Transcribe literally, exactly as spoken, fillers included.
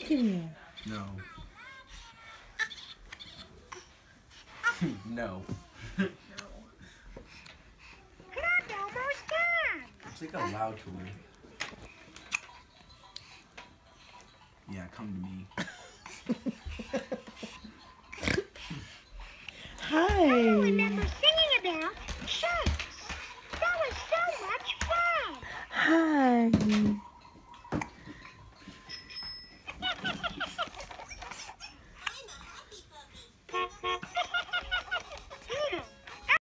Come here. No. No. It's like a loud toy. Yeah, come to me. Hi.